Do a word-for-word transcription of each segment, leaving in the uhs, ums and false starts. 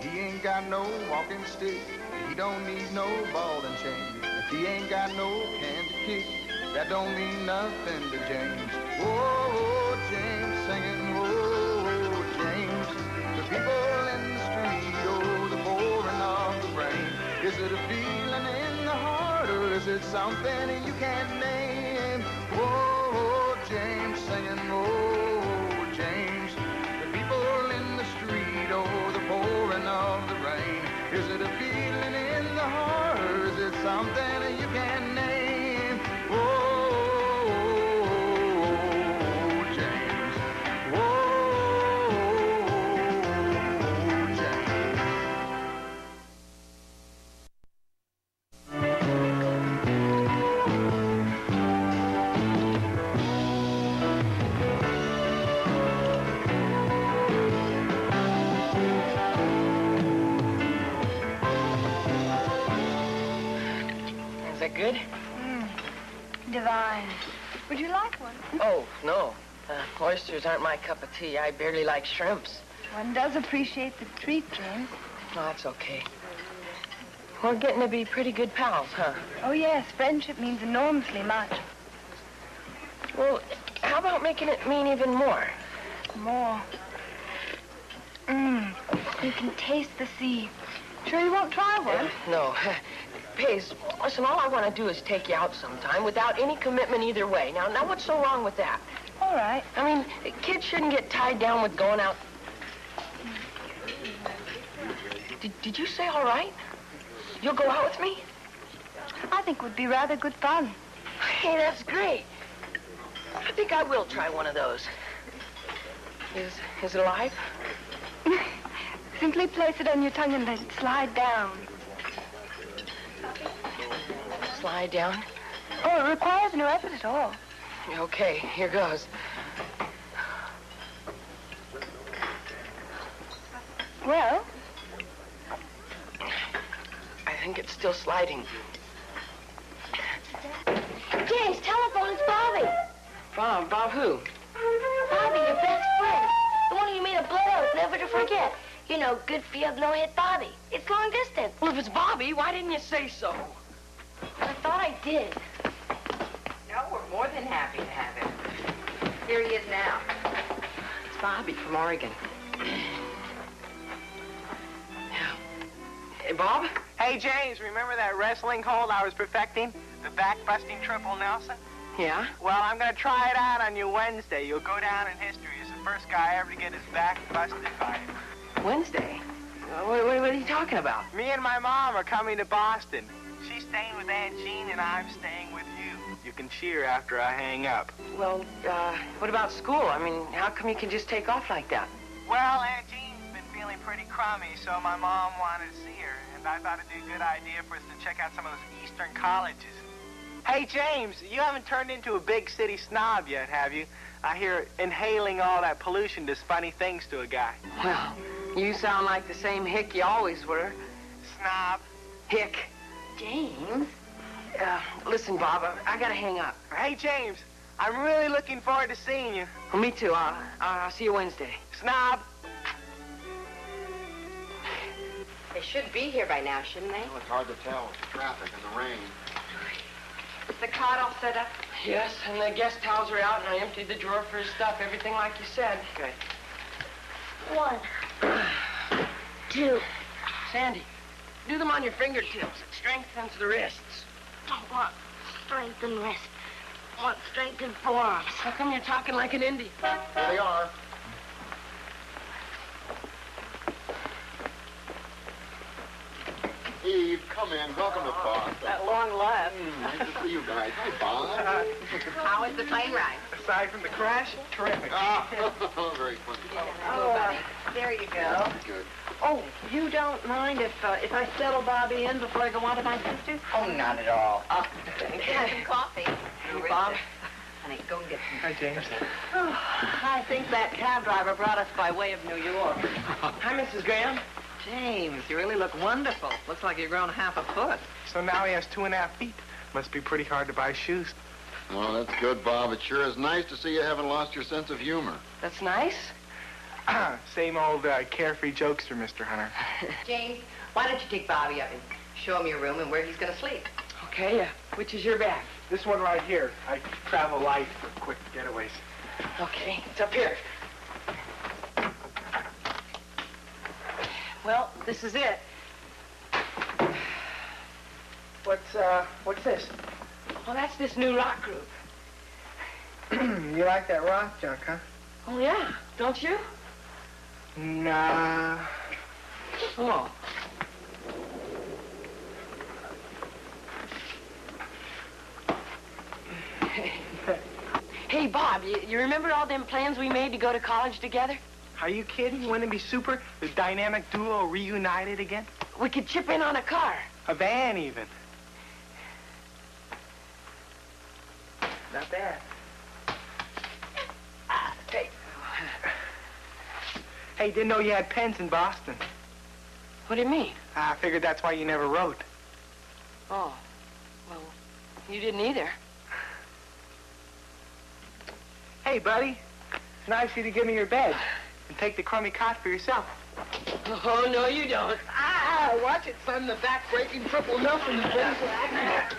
He ain't got no walking stick. He don't need no ball and chain. If he ain't got no can to kick, that don't mean nothing to James. Whoa, James singing, whoa, James. The people in the street, oh, the pouring of the rain. Is it a feeling in the heart, or is it something you can't name? Whoa, James singing, whoa, James. The people in the street, oh, the pouring of the rain. Is it a feeling in the heart, or is it something you can't name? Whoa. Good? Mm. Divine. Would you like one? Oh, no. Uh, oysters aren't my cup of tea. I barely like shrimps. One does appreciate the treat, James. No, that's okay. We're getting to be pretty good pals, huh? Oh, yes. Friendship means enormously much. Well, how about making it mean even more? More. Mmm. You can taste the sea. Sure you won't try one? Uh, no. Pace, listen, all I want to do is take you out sometime without any commitment either way. Now, now, what's so wrong with that? All right. I mean, kids shouldn't get tied down with going out. Did, did you say all right? You'll go out with me? I think it would be rather good fun. Hey, that's great. I think I will try one of those. Is, is it alive? Simply place it on your tongue and then slide down. Slide down? Oh, it requires no effort at all. Okay, here goes. Well? I think it's still sliding. James, telephone, it's Bobby. Bob, Bob who? Bobby, your best friend. The one you made a blood oath never to forget. You know, good field, no hit Bobby. It's long distance. Well, if it's Bobby, why didn't you say so? I thought I did. No, we're more than happy to have him. Here he is now. It's Bobby from Oregon. Hey, Bob? Hey, James, remember that wrestling hold I was perfecting? The back-busting triple Nelson? Yeah? Well, I'm going to try it out on you Wednesday. You'll go down in history as the first guy ever to get his back busted by it. Wednesday? What, what, what are you talking about? Me and my mom are coming to Boston. She's staying with Aunt Jean, and I'm staying with you. You can cheer after I hang up. Well, uh, what about school? I mean, how come you can just take off like that? Well, Aunt Jean's been feeling pretty crummy, so my mom wanted to see her, and I thought it'd be a good idea for us to check out some of those eastern colleges. Hey, James, you haven't turned into a big city snob yet, have you? I hear inhaling all that pollution does funny things to a guy. Well, you sound like the same hick you always were. Snob. Hick. James? Uh, listen, Bob, I, I gotta hang up. Hey, James, I'm really looking forward to seeing you. Well, me too. I'll, I'll see you Wednesday. Snob. They should be here by now, shouldn't they? Well, it's hard to tell with the traffic and the rain. Is the cot all set up? Yes, and the guest towels are out, and I emptied the drawer for his stuff. Everything like you said. Good. One. Two. Sandy, do them on your fingertips. It strengthens the wrists. Don't want strength in wrist. I want strength in forearms. How come you're talking like an Indian? Here they are. Eve, come in. Welcome to Boston. At long last. Mm, nice to see you guys. Hi, Bob. Uh, how was the plane ride? Aside from the crash, terrific. Ah, very funny. Oh, uh, there you go. Good. Oh, you don't mind if uh, if I settle Bobby in before I go on to my sister's? Oh, not at all. Uh, have some coffee. Bob? Honey, go and get some. Hi, James. Oh, I think that cab driver brought us by way of New York. Hi, Missus Graham. James, you really look wonderful. Looks like you've grown half a foot. So now he has two and a half feet. Must be pretty hard to buy shoes. Oh, that's good, Bob. It sure is nice to see you haven't lost your sense of humor. That's nice. Same old uh, carefree jokester, Mister Hunter. James, why don't you take Bobby up and show him your room and where he's going to sleep? Okay, uh, which is your bag? This one right here. I travel light for quick getaways. Okay, it's up here. Well, this is it. What's, uh, what's this? Well, that's this new rock group. You like that rock junk, huh? Oh, yeah. Don't you? Nah. Oh. Hey, Bob, you, you remember all them plans we made to go to college together? Are you kidding? Wouldn't it be super? The dynamic duo reunited again? We could chip in on a car. A van, even. Not bad. Hey. Hey, didn't know you had pens in Boston. What do you mean? I figured that's why you never wrote. Oh, well, you didn't either. Hey, buddy. It's nice of you to give me your bed and take the crummy cot for yourself. Oh, no, you don't. Ah, watch it, son. The back-breaking triple Nelson is ready for action.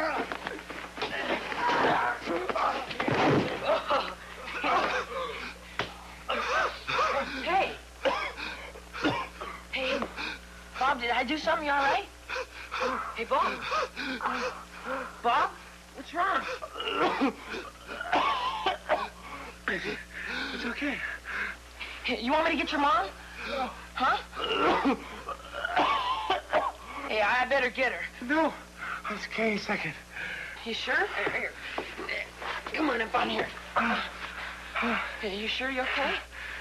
Hey. Hey, Bob, did I do something? You all right? Hey, Bob. Bob, what's wrong? It's okay. Hey, you want me to get your mom? No. Huh? Hey, I better get her. No. It's okay, a second. You sure? Here, here. Come on up on here. Hey, you sure you're okay?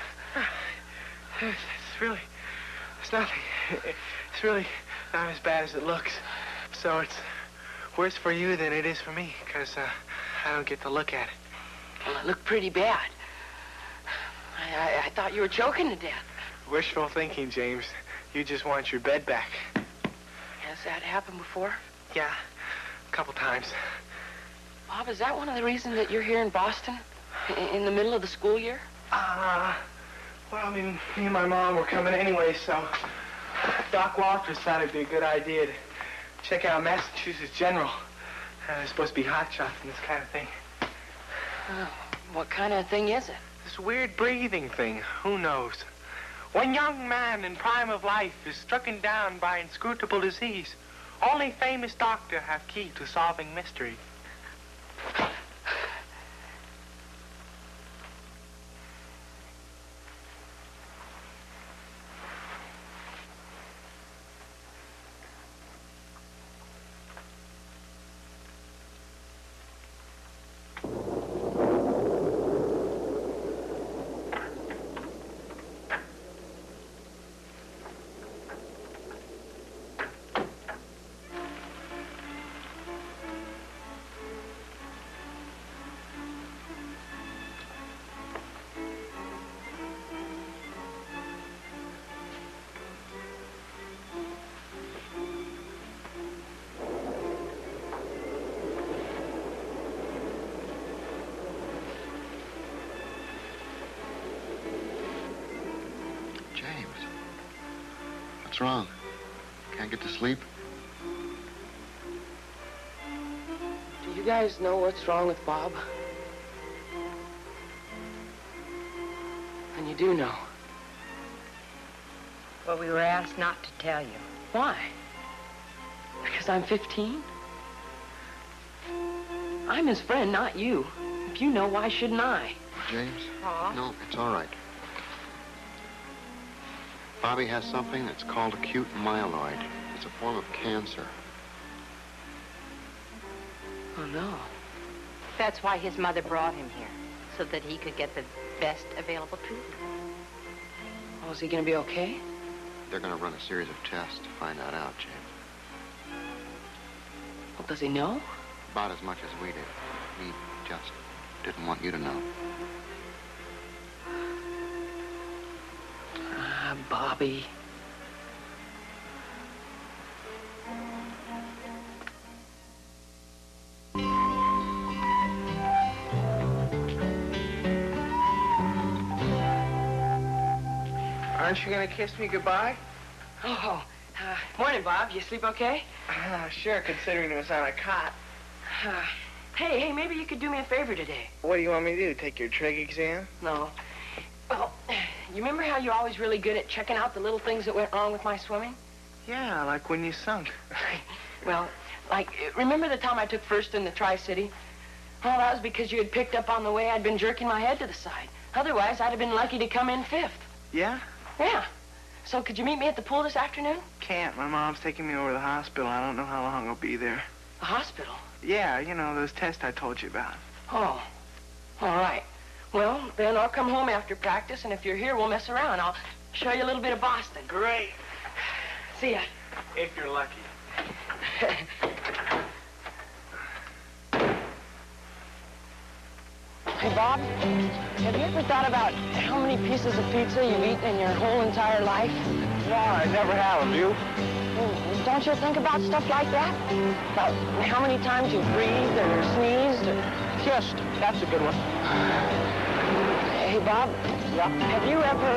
It's, it's really, it's nothing. It's really not as bad as it looks. So it's worse for you than it is for me, because uh, I don't get to look at it. Well, it looked pretty bad. I, I, I thought you were choking to death. Wishful thinking, James. You just want your bed back. Has that happened before? Yeah, a couple times. Bob, is that one of the reasons that you're here in Boston? In, in the middle of the school year? Uh, well, I mean, me and my mom were coming anyway, so Doc Walters thought it'd be a good idea to check out Massachusetts General. Uh, there's supposed to be hot shots and this kind of thing. Oh, what kind of thing is it? This weird breathing thing. Who knows? One young man in prime of life is stricken down by inscrutable disease. Only famous doctor have key to solving mystery. What's wrong? Can't get to sleep? Do you guys know what's wrong with Bob? And you do know. Well, we were asked not to tell you. Why? Because I'm fifteen? I'm his friend, not you. If you know, why shouldn't I? James? Aw. No, it's all right. Bobby has something that's called acute myeloid. It's a form of cancer. Oh, no. That's why his mother brought him here, so that he could get the best available treatment. Oh, is he going to be okay? They're going to run a series of tests to find that out, James. Well, does he know? About as much as we did. He just didn't want you to know. Ah, Bobby. Aren't you gonna kiss me goodbye? Oh, uh, morning, Bob. You sleep okay? Uh, sure, considering it was on a cot. Uh, hey, hey, maybe you could do me a favor today. What do you want me to do, take your trig exam? No. Well, you remember how you're always really good at checking out the little things that went wrong with my swimming? Yeah, like when you sunk. Well, like, remember the time I took first in the Tri-City? Well, that was because you had picked up on the way I'd been jerking my head to the side. Otherwise, I'd have been lucky to come in fifth. Yeah? Yeah. So could you meet me at the pool this afternoon? Can't. My mom's taking me over to the hospital. I don't know how long I'll be there. The hospital? Yeah, you know, those tests I told you about. Oh. All right. Well, then I'll come home after practice, and if you're here, we'll mess around. I'll show you a little bit of Boston. Great. See ya. If you're lucky. Hey, Bob, have you ever thought about how many pieces of pizza you've eaten in your whole entire life? No, I never have. Have you? Well, don't you think about stuff like that? About how many times you've breathed or sneezed or... Kissed. That's a good one. Hey, Bob. Yeah? Have you ever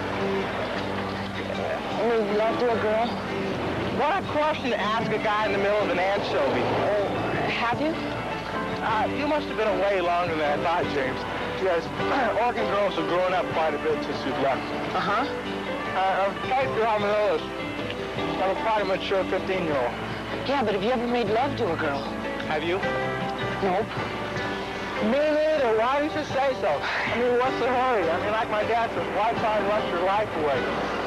uh, made love to a girl? What a question to ask a guy in the middle of an anchovy. Uh, have you? Uh, you must have been away longer than I thought, James. Yes, Oregon girls have grown up quite a bit since you've left. Uh-huh. Uh, I'm trying to how Manila's. I'm a quite a mature fifteen-year-old. Yeah, but have you ever made love to a girl? Have you? Nope. Me neither. Why did you say so? I mean, what's the hurry? I mean, like my dad says, why try and rush your life away?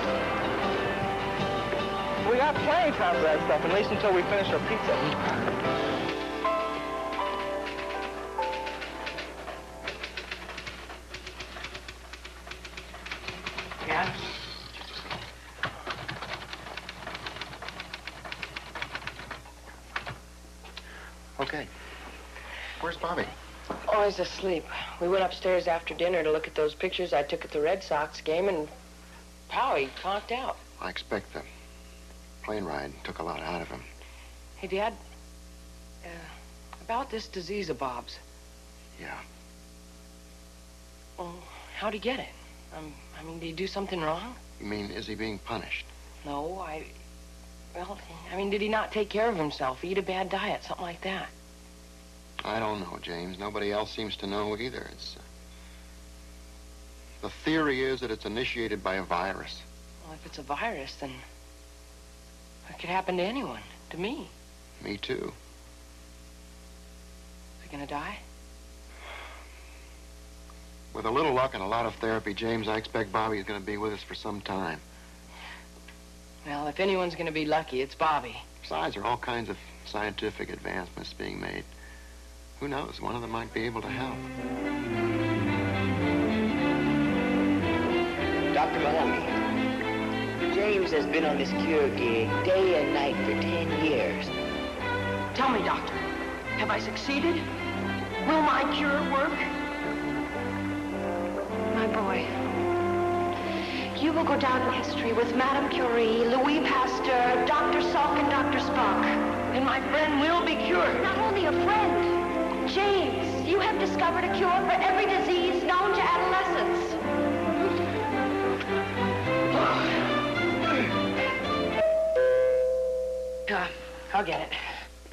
We got plenty of time for that stuff, at least until we finish our pizza. Yeah? Okay. Where's Bobby? Oh, he's asleep. We went upstairs after dinner to look at those pictures I took at the Red Sox game, and pow, he conked out. I expect the plane ride took a lot out of him. Hey, Dad, uh, about this disease of Bob's. Yeah. Well, how'd he get it? Um, I mean, did he do something wrong? You mean, is he being punished? No, I... Well, I mean, did he not take care of himself, eat a bad diet, something like that? I don't know, James. Nobody else seems to know either. It's... Uh, the theory is that it's initiated by a virus. Well, if it's a virus, then it could happen to anyone, to me. Me too. Is he gonna die? With a little luck and a lot of therapy, James, I expect Bobby's gonna be with us for some time. Well, if anyone's gonna be lucky, it's Bobby. Besides, there are all kinds of scientific advancements being made. Who knows? One of them might be able to help. Doctor Mahoney, James has been on this cure gig day and night for ten years. Tell me, Doctor, have I succeeded? Will my cure work? My boy, you will go down in history with Madame Curie, Louis Pasteur, Doctor Salk, and Doctor Spock. And my friend will be cured. Not only a friend, James, you have discovered a cure for every disease known to adolescents. Uh, I'll get it.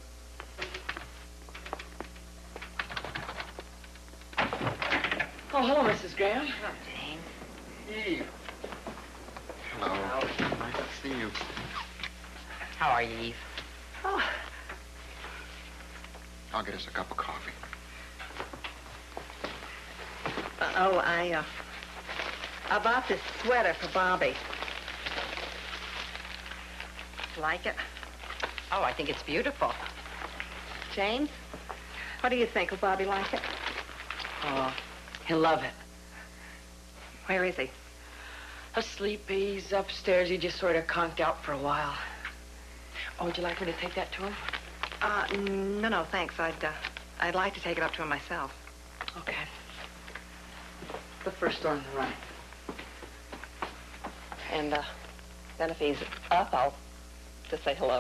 Oh, hello, Missus Graham. Hello, James. Eve. Hello. Nice to see you. How are you, Eve? Oh. I'll get us a cup of coffee. Uh, oh, I, uh, I bought this sweater for Bobby. Like it? Oh, I think it's beautiful. James, what do you think? Will Bobby like it? Oh, he'll love it. Where is he? Asleep. He's upstairs. He just sort of conked out for a while. Oh, would you like me to take that to him? Uh, no, no, thanks. I'd, uh, I'd like to take it up to him myself. Okay. The first door on the right. And, uh, then if he's up, I'll just say hello.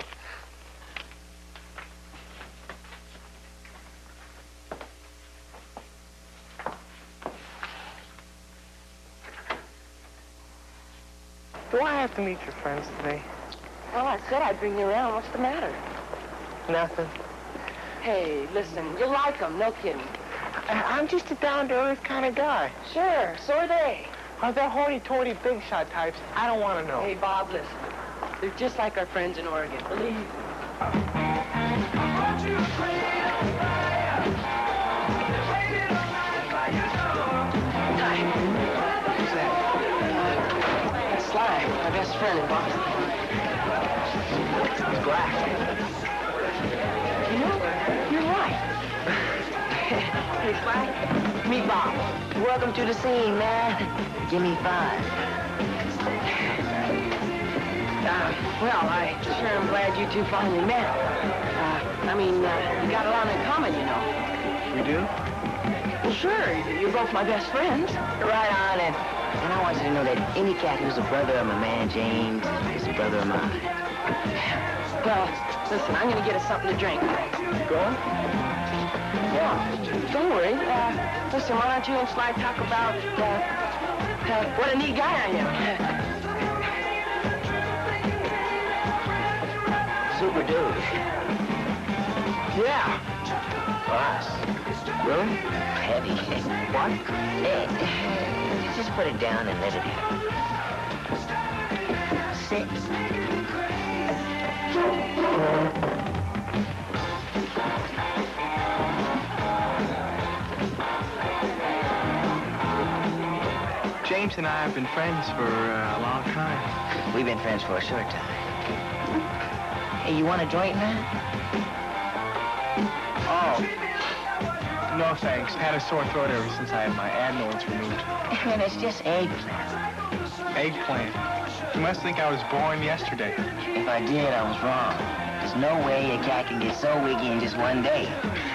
Do I have to meet your friends today? Well, I said I'd bring you around. What's the matter? Nothing. Hey, listen, you'll like them, no kidding. I I'm just a down-to-earth kind of guy. Sure, so are they. Are they hoity-toity big shot types? I don't want to know. Hey, Bob, listen. They're just like our friends in Oregon. Believe me. Who's that? That's Sly, my best friend in Boston. He's black. You know, you're right. Hey, Sly, meet Bob. Welcome to the scene, man. Give me five. Uh, well, I sure am glad you two finally met. Uh, I mean, uh, you got a lot in common, you know. We do? Well, sure, you're both my best friends. Right on, and, and I want you to know that any cat who's a brother of my man James is a brother of mine. Well, listen, I'm going to get us something to drink. Going? Yeah, don't worry. Uh, listen, why don't you and Sly talk about uh, uh, what a neat guy I am? Super dude. Yeah. Boss. Really? Heavy. What? Hey, just put it down and let it happen. Sit. James and I have been friends for uh, a long time. We've been friends for a short time. Hey, you want a joint, man? Oh. No, thanks. Had a sore throat ever since I had my adenoids removed. Man, it's just eggplant. Eggplant. You must think I was born yesterday. If I did, I was wrong. There's no way a cat can get so wiggy in just one day.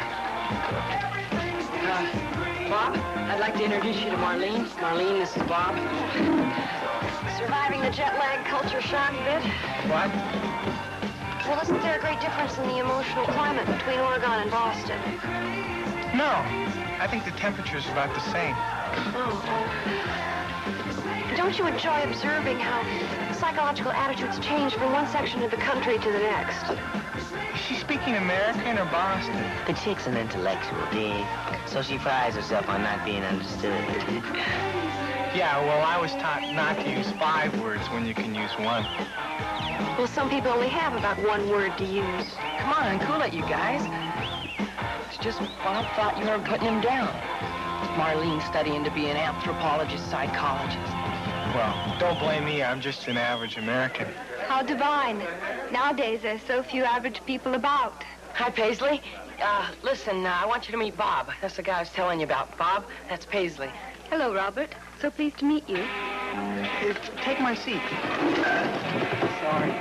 Uh, Bob, I'd like to introduce you to Marlene. Marlene, this is Bob. Surviving the jet lag culture shock bit? What? Well, isn't there a great difference in the emotional climate between Oregon and Boston? No. I think the temperature's about the same. Oh. Don't you enjoy observing how psychological attitudes change from one section of the country to the next? Is she speaking American or Boston? The chick's an intellectual, dig? So she prides herself on not being understood. Yeah, well, I was taught not to use five words when you can use one. Well, some people only have about one word to use. Come on, cool it, you guys. It's just Bob thought you were putting him down. Marlene's studying to be an anthropologist, psychologist. Well, don't blame me. I'm just an average American. How divine. Nowadays, there's so few average people about. Hi, Paisley. Uh, listen, uh, I want you to meet Bob. That's the guy I was telling you about. Bob, that's Paisley. Hello, Robert. So pleased to meet you. Hey, take my seat. Sorry.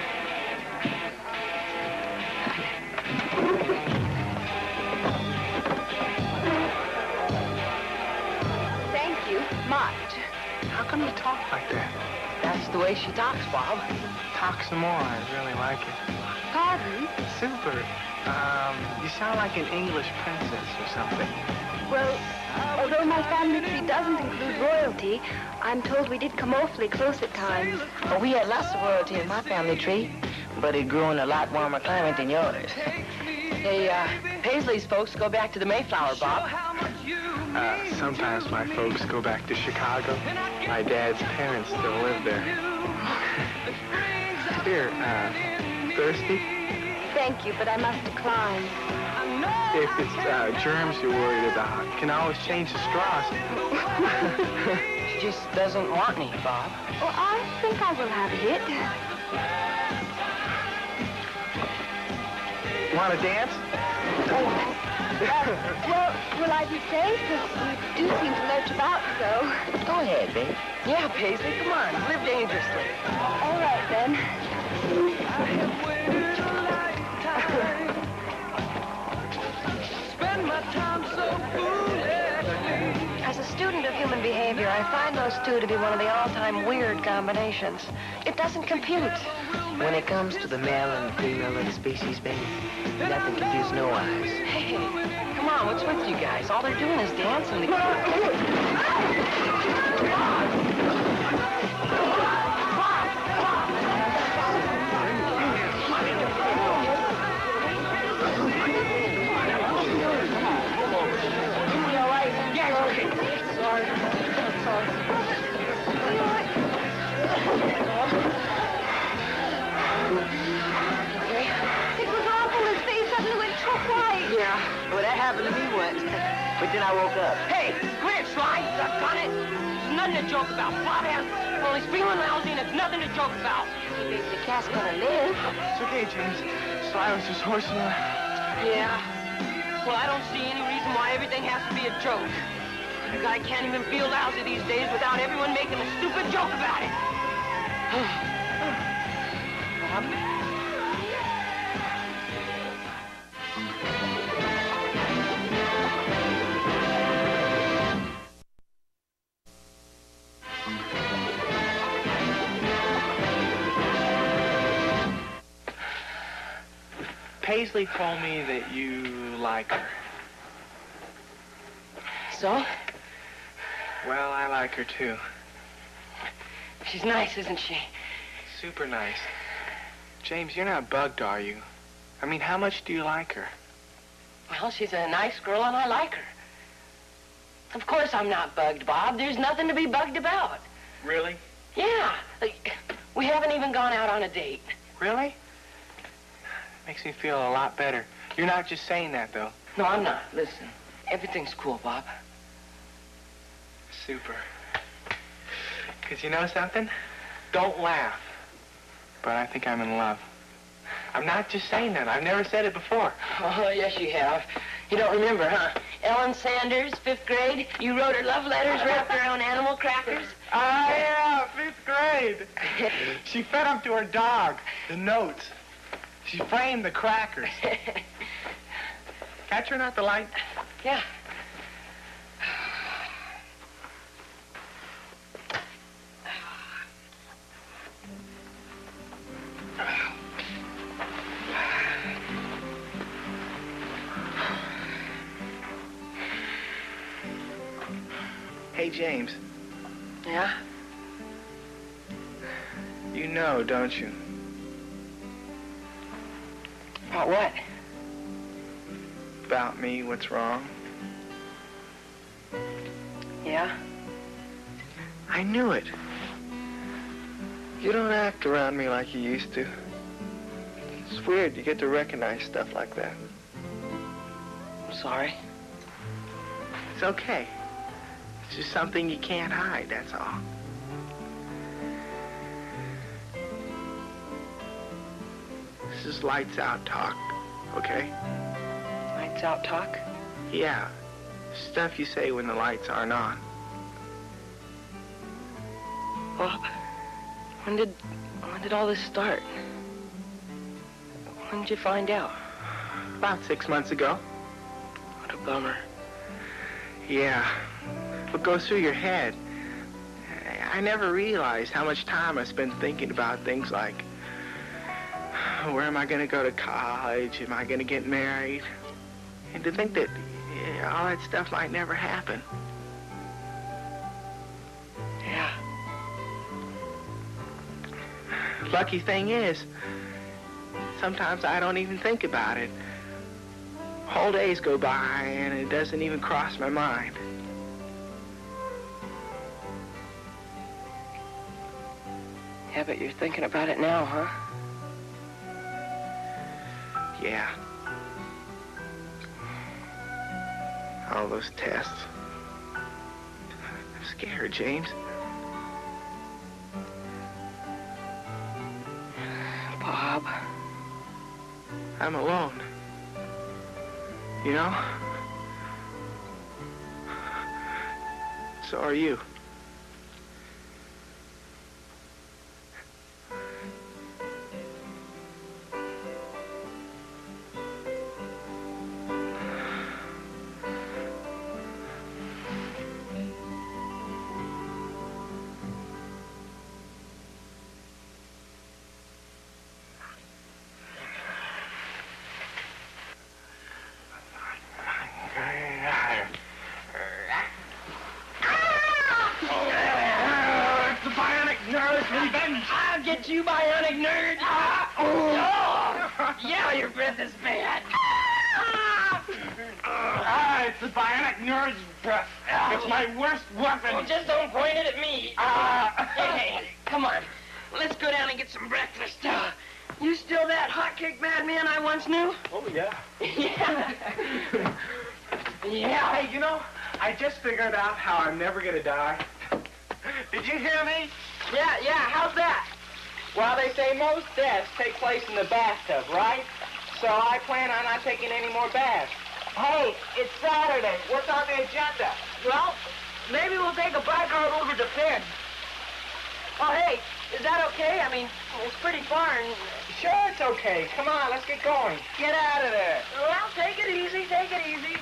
Thank you much. How come you talk like that? That's the way she talks, Bob. Talk some more. I really like it. Pardon? Super. Um, you sound like an English princess or something. Well, although my family tree doesn't include royalty, I'm told we did come awfully close at times. Well, we had lots of royalty in my family tree, but it grew in a lot warmer climate than yours. Hey, uh, Paisley's folks go back to the Mayflower, Bob. Uh, sometimes my folks go back to Chicago. My dad's parents still live there. Here, uh, thirsty? Thank you, but I must decline. If it's uh, germs you're worried about, you can always change the straws. She just doesn't want any, Bob. Well, I think I will have a hit. Want to dance? Well, will I be safe? You do seem to lurch about, so. Go ahead, babe. Yeah, Paisley, come on. Live dangerously. All right, then. As a student of human behavior, I find those two to be one of the all-time weird combinations. It doesn't compute. When it comes to the male and female of the species, baby, nothing confused no eyes. Hey, come on, what's with you guys? All they're doing is dancing. The to joke about. Bob has, well, he's feeling lousy and it's nothing to joke about. Maybe the cat's gonna live. It's okay, James. Silas is horsing around. Yeah. Well, I don't see any reason why everything has to be a joke. A guy can't even feel lousy these days without everyone making a stupid joke about it. Bob? Paisley told me that you like her. So? Well, I like her too. She's nice, isn't she? Super nice. James, you're not bugged, are you? I mean, how much do you like her? Well, she's a nice girl and I like her. Of course I'm not bugged, Bob. There's nothing to be bugged about. Really? Yeah. We haven't even gone out on a date. Really? Makes me feel a lot better. You're not just saying that, though. No, I'm not. Listen, everything's cool, Bob. Super. Because you know something? Don't laugh. But I think I'm in love. I'm not just saying that. I've never said it before. Oh, yes, you have. You don't remember, huh? Ellen Sanders, fifth grade. You wrote her love letters wrapped around animal crackers. Ah, yeah, fifth grade. She fed them to her dog, the notes. She framed the crackers. Can I turn out the light? Yeah. Hey, James. Yeah? You know, don't you? About what? About me, what's wrong? Yeah? I knew it. You don't act around me like you used to. It's weird you get to recognize stuff like that. I'm sorry. It's okay. It's just something you can't hide, that's all. This is lights out talk, okay? Lights out talk? Yeah. Stuff you say when the lights aren't on. Bob, when did, when did all this start? When did you find out? About six months ago. What a bummer. Yeah. What goes through your head? I never realized how much time I spent thinking about things like, where am I going to go to college? Am I going to get married? And to think that yeah, all that stuff might never happen. Yeah. Lucky thing is, sometimes I don't even think about it. Whole days go by and it doesn't even cross my mind. Yeah, but you're thinking about it now, huh? Yeah. All those tests. I'm scared, James. Bob. I'm alone. You know? So are you. I'll get you, bionic nerd. Ah, oh. Yeah, your breath is bad. Ah, it's the bionic nerd's breath. It's my worst weapon. Oh, just don't point it at me. Ah. Hey, hey, come on. Let's go down and get some breakfast. Uh, you still that hotcake madman I once knew? Oh, yeah. Yeah. Yeah. Hey, you know, I just figured out how I'm never going to die. Did you hear me? Yeah, yeah, how's that? Well, they say most deaths take place in the bathtub, right? So I plan on not taking any more baths. Hey, it's Saturday. What's on the agenda? Well, maybe we'll take a bike ride over to Finn. Oh, hey, is that okay? I mean, it's pretty far and... Sure, it's okay. Come on, let's get going. Get out of there. Well, take it easy, take it easy.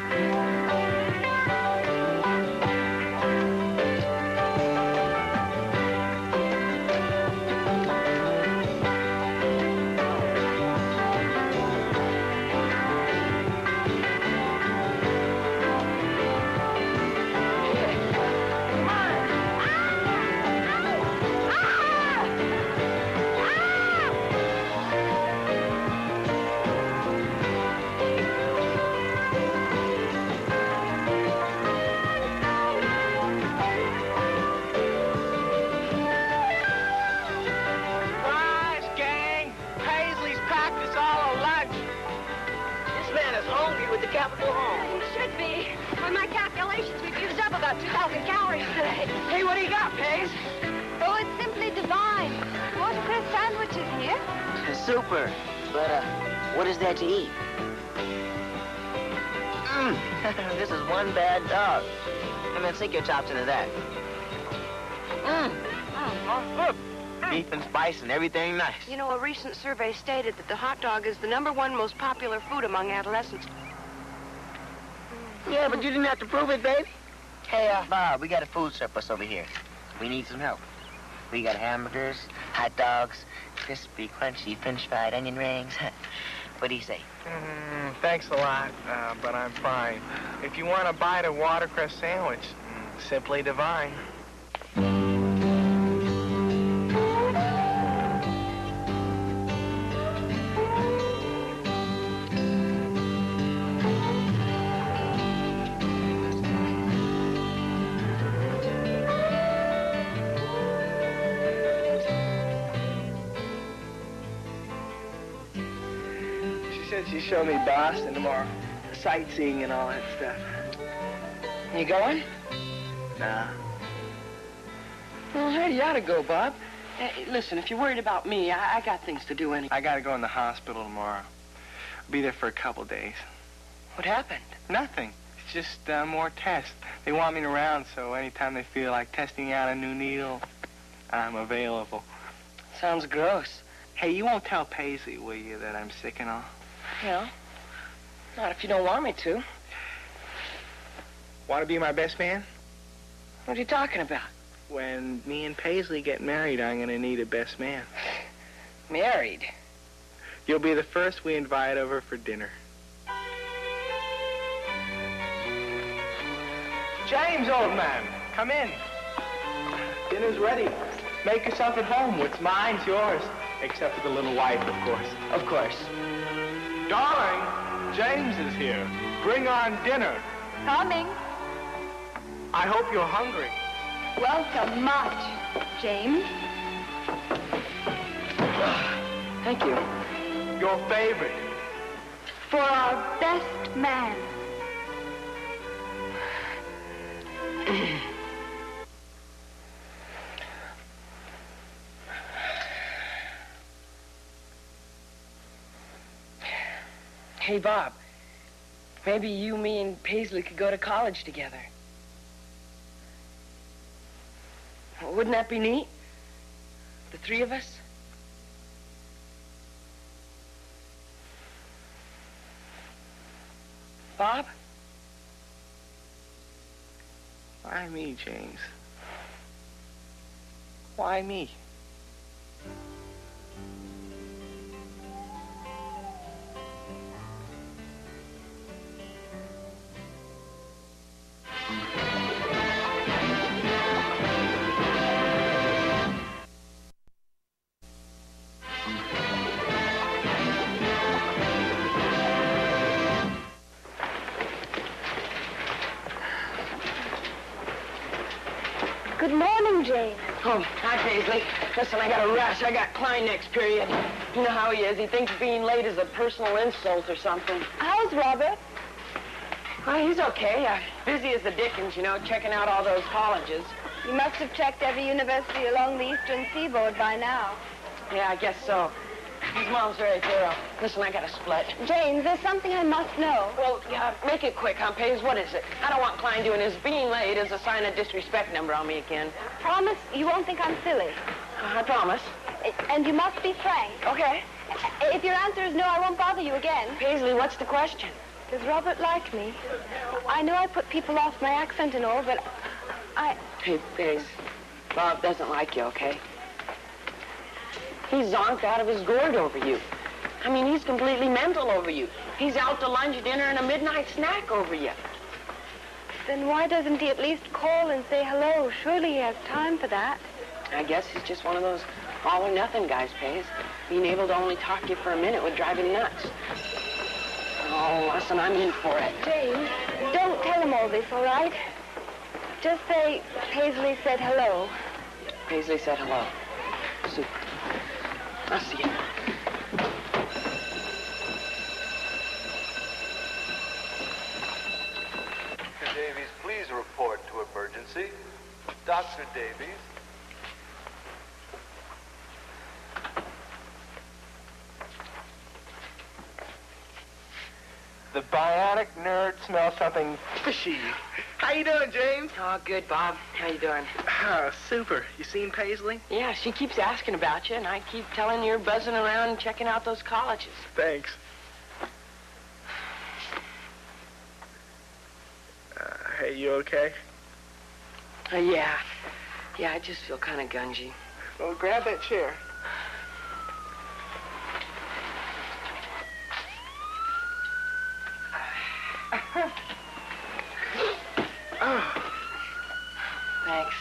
two thousand calories today. Hey, what do you got, Pace? Oh, it's simply divine. Watercress sandwiches here. Super. But, uh, what is there to eat? Mmm. This is one bad dog. Come on, sink your chops into that. Mmm. Mmm. Beef and spice and everything nice. You know, a recent survey stated that the hot dog is the number one most popular food among adolescents. Yeah, but you didn't have to prove it, baby. Hey, uh, Bob, we got a food surplus over here. We need some help. We got hamburgers, hot dogs, crispy, crunchy, french fried onion rings. What do you say? Mm, thanks a lot, uh, but I'm fine. If you want to buy a watercress sandwich, mm, simply divine. She showed me Boston tomorrow, sightseeing and all that stuff. You going? Nah. Well, hey, you ought to go, Bob. Hey, listen, if you're worried about me, I, I got things to do anyway. I gotta go in the hospital tomorrow. I'll be there for a couple days. What happened? Nothing. It's just uh, more tests. They want me around, so anytime they feel like testing out a new needle, I'm available. Sounds gross. Hey, you won't tell Paisley, will you, that I'm sick and all? No. Not if you don't want me to. Want to be my best man? What are you talking about? When me and Paisley get married, I'm going to need a best man. Married? You'll be the first we invite over for dinner. James, old man, come in. Dinner's ready. Make yourself at home. What's mine's yours. Except for the little wife, of course. Of course. Darling, James is here. Bring on dinner. Coming. I hope you're hungry. Welcome much, James. Thank you. Your favorite. For our best man. Hey, Bob, maybe you, me, and Paisley could go to college together. Wouldn't that be neat? The three of us? Bob? Why me, James? Why me? Good morning, James. Oh, hi, Paisley. Listen, I got a rush. I got Klein next period. You know how he is. He thinks being late is a personal insult or something. How's Robert? Well, he's okay. Uh, busy as the dickens, you know, checking out all those colleges. You must have checked every university along the eastern seaboard by now. Yeah, I guess so. His mom's very thorough. Listen, I got to split. James, there's something I must know. Well, yeah, make it quick, huh, Paige? What is it? I don't want Klein doing his being late as a sign of disrespect number on me again. Promise you won't think I'm silly. Uh, I promise. And you must be frank. Okay. If your answer is no, I won't bother you again. Paisley, what's the question? Does Robert like me? I know I put people off my accent and all, but I... Hey, Paige, Bob doesn't like you, okay? He's zonked out of his gourd over you. I mean, he's completely mental over you. He's out to lunch, dinner, and a midnight snack over you. Then why doesn't he at least call and say hello? Surely he has time for that. I guess he's just one of those all or nothing guys, Paige. Being able to only talk to you for a minute would drive him nuts. Oh, listen, I'm in for it. James, don't tell him all this, all right? Just say Paisley said hello. Paisley said hello. Super. I'll see you. Doctor Davies, please report to emergency. Doctor Davies. The bionic nerd smells something fishy. How you doing, James? Oh, good, Bob. How you doing? Ah, super. You seen Paisley? Yeah, she keeps asking about you, and I keep telling her you're buzzing around and checking out those colleges. Thanks. Uh, hey, you okay? Uh, yeah. Yeah, I just feel kind of gungy. Well, grab that chair. Oh. Thanks.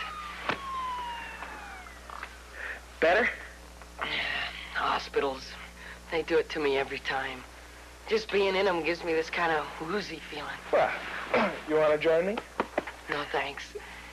Better? Yeah, hospitals. They do it to me every time. Just being in them gives me this kind of woozy feeling. Well, you want to join me? No, thanks.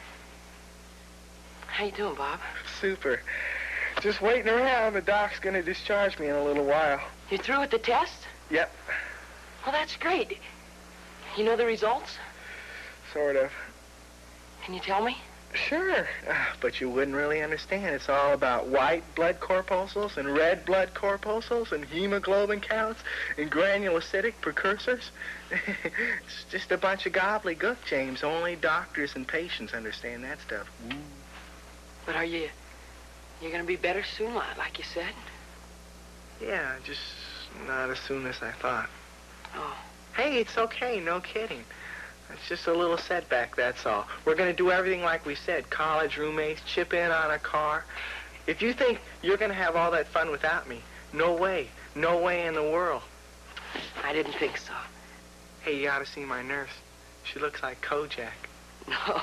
How you doing, Bob? Super. Just waiting around. The doc's going to discharge me in a little while. You through with the test? Yep. Well, that's great. You know the results? Sort of. Can you tell me? Sure. Uh, but you wouldn't really understand. It's all about white blood corpuscles and red blood corpuscles and hemoglobin counts and granulocytic precursors. It's just a bunch of gobbledygook, James. Only doctors and patients understand that stuff. Ooh. But are you... You're going to be better soon, like you said? Yeah, just not as soon as I thought. Oh. Hey, it's okay. No kidding. It's just a little setback, that's all. We're going to do everything like we said. College roommates, chip in on a car. If you think you're going to have all that fun without me, no way. No way in the world. I didn't think so. Hey, you ought to see my nurse. She looks like Kojak. No.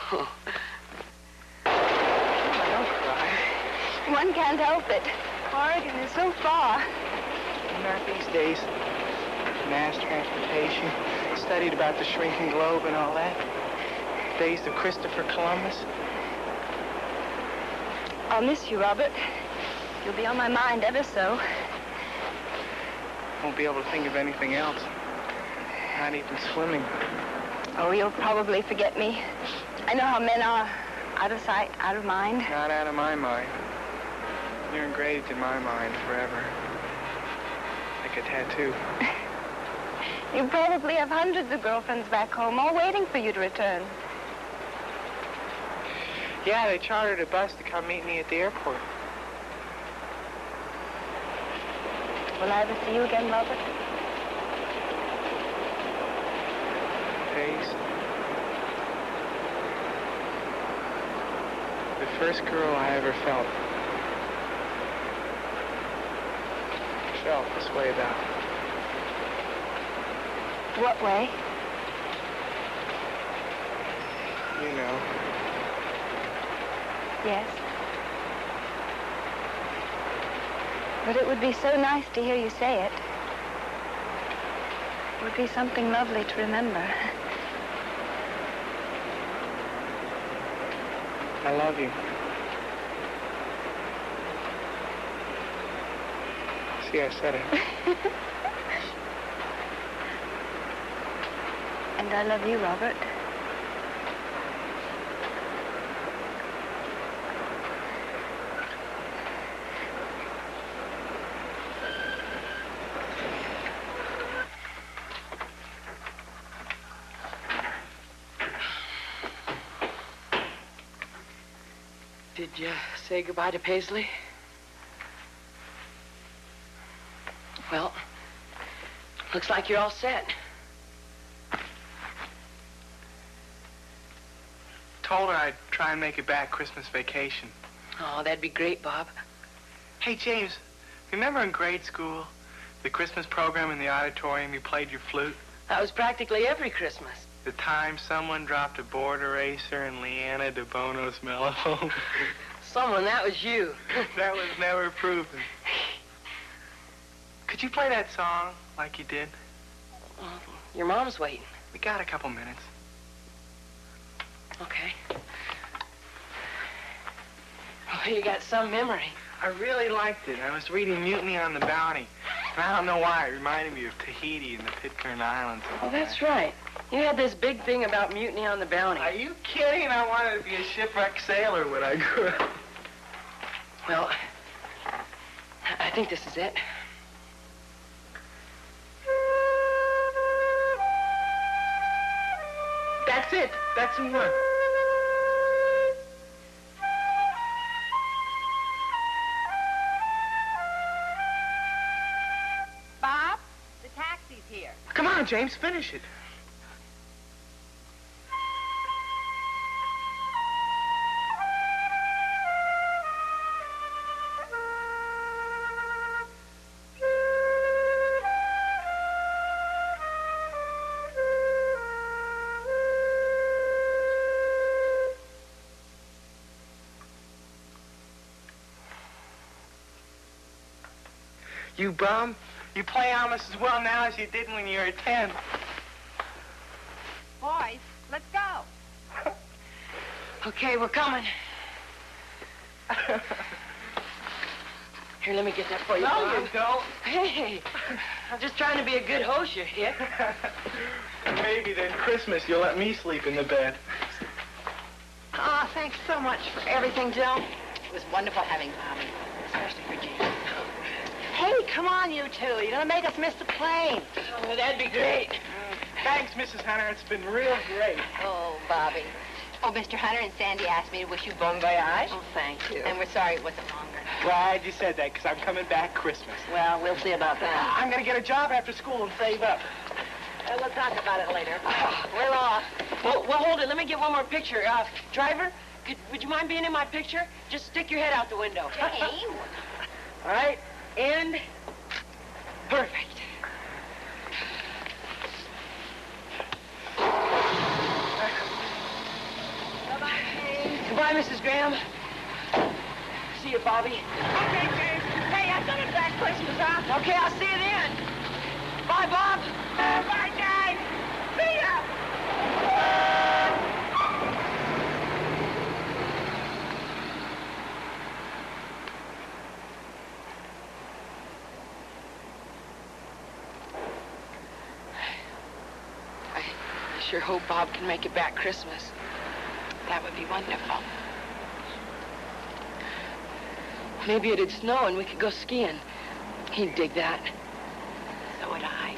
Don't cry. One can't help it. Oregon is so far. Not these days. Mass transportation. Studied about the shrinking globe and all that. Days of Christopher Columbus. I'll miss you, Robert. You'll be on my mind ever so. Won't be able to think of anything else. Not even swimming. Oh, you'll probably forget me. I know how men are. Out of sight, out of mind. Not out of my mind. You're engraved in my mind forever. Like a tattoo. You probably have hundreds of girlfriends back home, all waiting for you to return. Yeah, they chartered a bus to come meet me at the airport. Will I ever see you again, Robert? Paige. The first girl I ever felt. Felt this way about. What way? You know. Yes. But it would be so nice to hear you say it. It would be something lovely to remember. I love you. See, I said it. And I love you, Robert. Did you say goodbye to Paisley? Well, looks like you're all set. Told her I'd try and make it back Christmas vacation. Oh, that'd be great, Bob. Hey, James, remember in grade school, the Christmas program in the auditorium, you played your flute? That was practically every Christmas. The time someone dropped a board eraser in Leanna de Bono's mellophone. Someone, that was you. That was never proven. Could you play that song like you did? Well, your mom's waiting. We got a couple minutes. Okay. Oh, you got some memory. I really liked it. I was reading Mutiny on the Bounty. And I don't know why. It reminded me of Tahiti and the Pitcairn Islands. Oh, that's right. You had this big thing about Mutiny on the Bounty. Are you kidding? I wanted to be a shipwrecked sailor when I grew up. Well, I think this is it. That's it. That's the one. Bob, the taxi's here. Come on, James, finish it. You bum. You play almost as well now as you did when you were ten. Boys, let's go. Okay, we're coming. Here, let me get that for you, No, Bob. you don't. Hey, I'm just trying to be a good host, you hit. Maybe then Christmas you'll let me sleep in the bed. Oh, thanks so much for everything, Jill. It was wonderful having Bobby, especially for Jane. Hey, come on, you two. You're going to make us miss the plane. Oh, that'd be great. Mm, thanks, Missus Hunter. It's been real great. Oh, Bobby. Oh, Mister Hunter and Sandy asked me to wish you bon voyage. Oh, thank you. And we're sorry it wasn't longer. Glad you said that, because I'm coming back Christmas. Well, we'll see about that. I'm going to get a job after school and save up. Uh, we'll talk about it later. We're off. Well, well, hold it. Let me get one more picture. Uh, driver, could, would you mind being in my picture? Just stick your head out the window. Jane. All right, and perfect. Bye-bye, Jane. Goodbye, Missus Graham. See you, Bobby. Okay, Jane. Hey, I'm coming back Christmas, huh? Okay, I'll see you then. Bye, Bob. Bye, Jane. See ya. I sure hope Bob can make it back Christmas. That would be wonderful. Maybe it'd snow and we could go skiing. He'd dig that. So would I.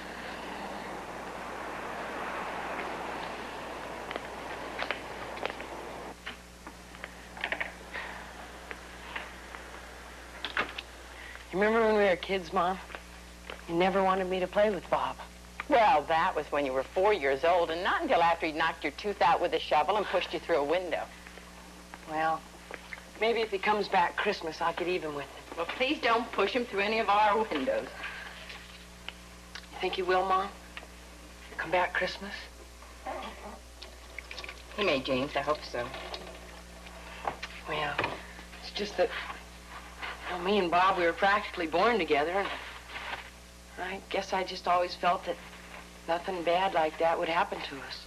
You remember when we were kids, Mom? You never wanted me to play with Bob. Well, that was when you were four years old, and not until after he'd knocked your tooth out with a shovel and pushed you through a window. Well, maybe if he comes back Christmas, I'll get even with him. Well, please don't push him through any of our windows. You think he will, Mom? Come back Christmas? He may, James. I hope so. Well, it's just that, well, me and Bob, we were practically born together, and I guess I just always felt that nothing bad like that would happen to us.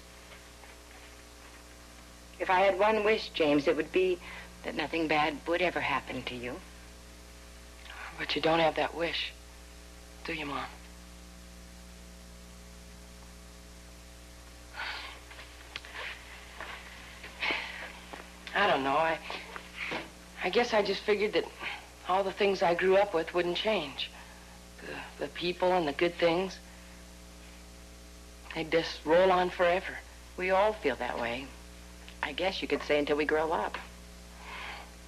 If I had one wish, James, it would be that nothing bad would ever happen to you. But you don't have that wish, do you, Mom? I don't know. I, I guess I just figured that all the things I grew up with wouldn't change. The, the people and the good things, they'd just roll on forever. We all feel that way. I guess you could say until we grow up.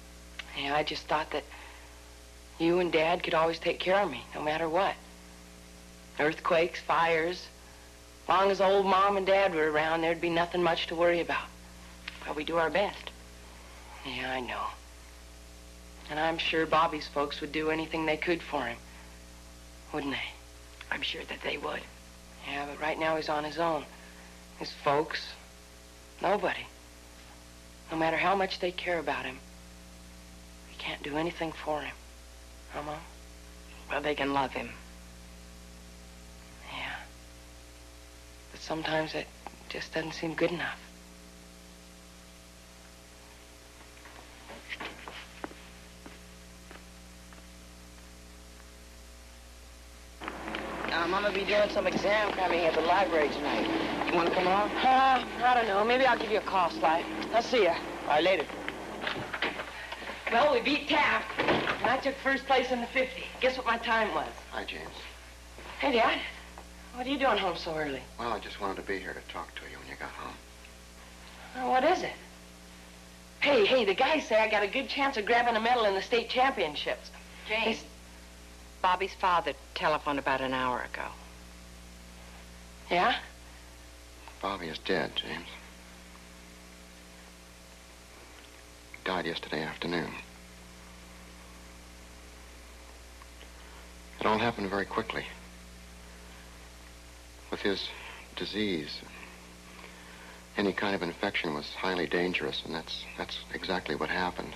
Yeah, I just thought that you and Dad could always take care of me, no matter what. Earthquakes, fires. As long as old Mom and Dad were around, there'd be nothing much to worry about. But we do our best. Yeah, I know. And I'm sure Bobby's folks would do anything they could for him. Wouldn't they? I'm sure that they would. Yeah, but right now he's on his own. His folks, nobody. No matter how much they care about him, we can't do anything for him. Huh, Mom? Well, they can love him. Yeah. But sometimes it just doesn't seem good enough. Um, I'm gonna be doing some exam cramming at the library tonight. You wanna come along? Uh, I don't know. Maybe I'll give you a call, Sly. I'll see ya. All right, later. Well, we beat Taft, and I took first place in the fifty. Guess what my time was? Hi, James. Hey, Dad. What are you doing home so early? Well, I just wanted to be here to talk to you when you got home. Oh, what is it? Hey, hey, the guys say I got a good chance of grabbing a medal in the state championships. James, Bobby's father telephoned about an hour ago. Yeah? Bobby is dead, James. He died yesterday afternoon. It all happened very quickly. With his disease, any kind of infection was highly dangerous, and that's that's exactly what happened.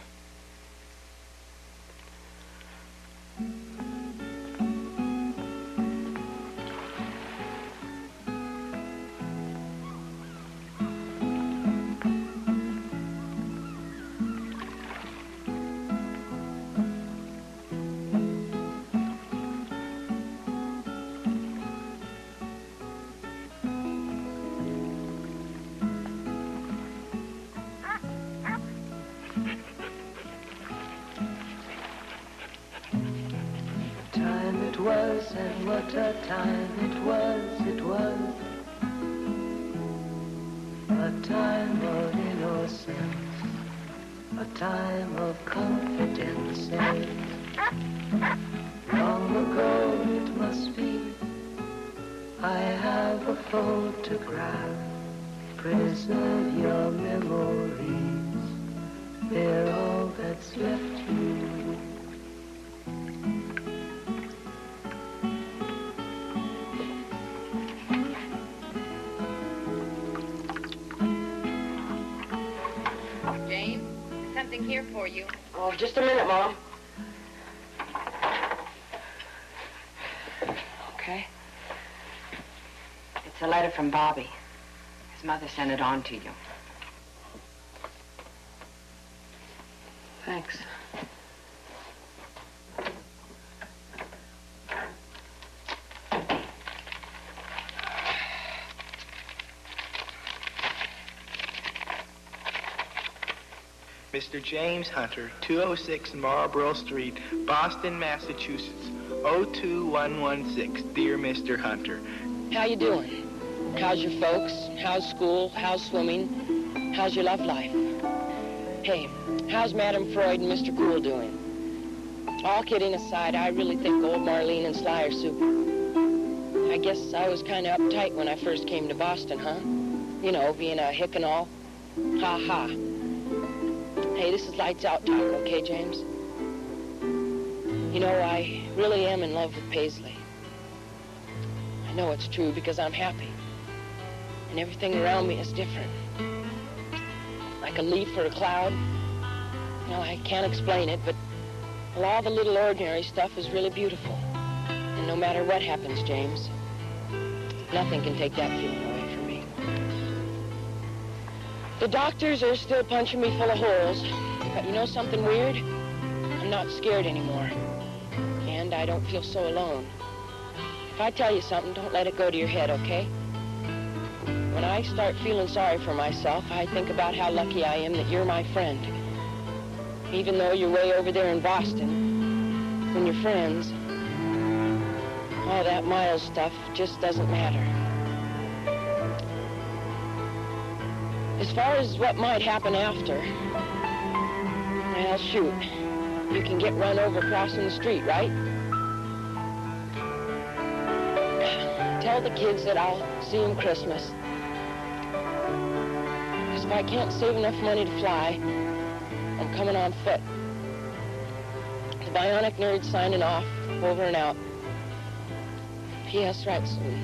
Was and what a time it was, it was a time of innocence, a time of confidence, and long ago it must be. I have a photograph, preserve your memories, they're all that's left you. Here for you. Oh, just a minute, Mom. Okay. It's a letter from Bobby. His mother sent it on to you. Thanks. Mister James Hunter, two oh six Marlborough Street, Boston, Massachusetts, oh two one one six. Dear Mister Hunter. How you doing? How's your folks? How's school? How's swimming? How's your love life? Hey, how's Madam Freud and Mister Cool doing? All kidding aside, I really think old Marlene and Sly are super. I guess I was kind of uptight when I first came to Boston, huh? You know, being a hick and all. Ha ha. Hey, this is lights out talk, okay, James? You know, I really am in love with Paisley. I know it's true because I'm happy. And everything around me is different. Like a leaf or a cloud. You know, I can't explain it, but well, all the little ordinary stuff is really beautiful. And no matter what happens, James, nothing can take that feeling away from me. The doctors are still punching me full of holes, but you know something weird? I'm not scared anymore, and I don't feel so alone. If I tell you something, don't let it go to your head, okay? When I start feeling sorry for myself, I think about how lucky I am that you're my friend. Even though you're way over there in Boston, when you're friends, all that miles stuff just doesn't matter. As far as what might happen after, well, shoot. you can get run over crossing the street, right? Tell the kids that I'll see them Christmas. Because if I can't save enough money to fly, I'm coming on foot. The bionic nerd signing off, over and out. P S right soon.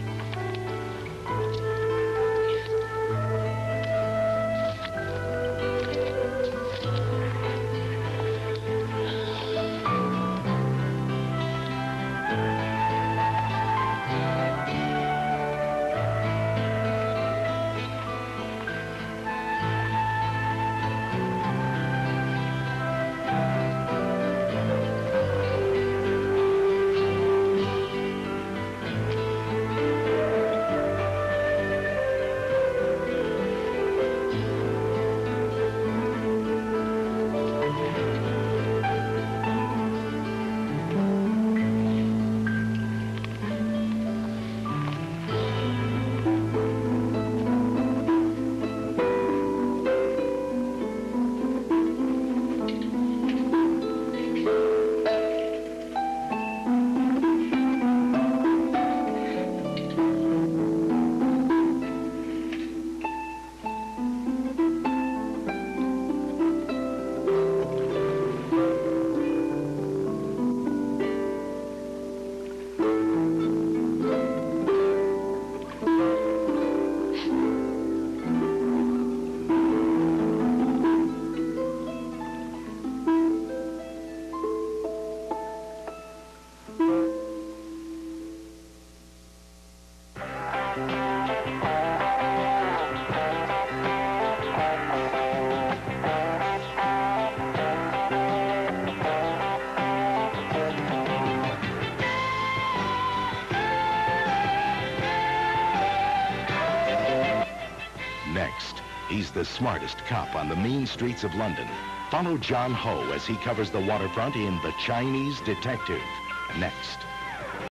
Next, he's the smartest cop on the mean streets of London. Follow John Ho as he covers the waterfront in The Chinese Detective. Next.